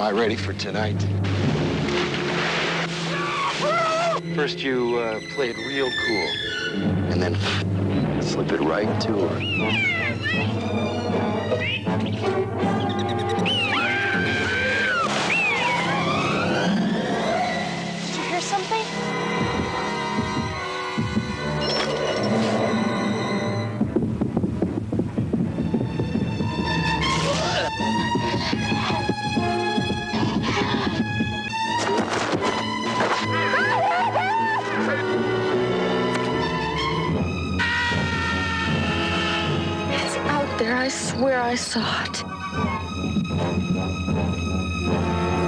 I ready for tonight? First you played real cool, and then slip it right to her. Did you hear something? It's out there. I swear I saw it.